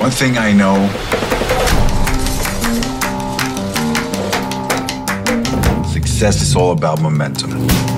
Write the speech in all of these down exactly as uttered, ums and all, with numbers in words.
One thing I know, success is all about momentum.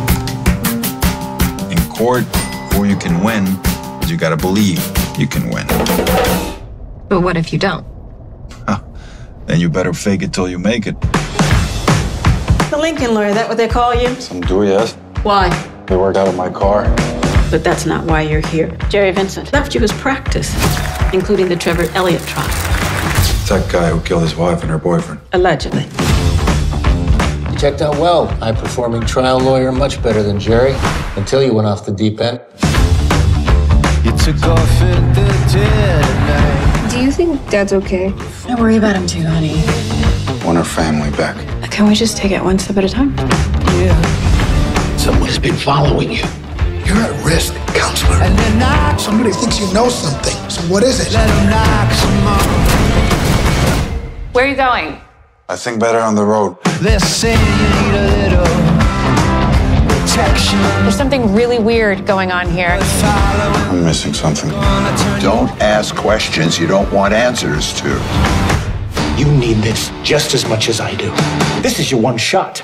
In court, before you can win, you gotta believe you can win. But what if you don't? Huh. Then you better fake it till you make it. The Lincoln lawyer, that what they call you? Some do, yes. Why? They work out of my car. But that's not why you're here. Jerry Vincent left you his practice, including the Trevor Elliott trial. It's that guy who killed his wife and her boyfriend. Allegedly. You checked out well. High-performing trial lawyer, much better than Jerry, until you went off the deep end. You took off in the dead of night. Do you think Dad's okay? I worry about him too, honey. Want her family back. Can we just take it one step at a time? Yeah. Someone has been following you. You're at risk, counselor. And then knock, Somebody thinks you know something. So what is it? let him knock some more. Where are you going? I think better on the road. They're saying you need a little protection. There's something really weird going on here. Following I'm missing something. Don't ask questions you don't want answers to. You need this just as much as I do. This is your one shot.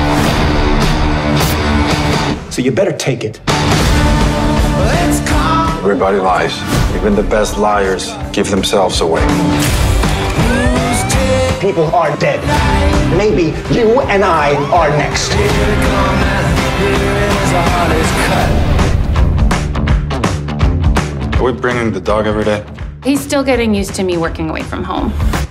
So you better take it. Let's come. Everybody lies. Even the best liars give themselves away. People are dead. Maybe you and I are next. Are we bringing the dog every day? He's still getting used to me working away from home.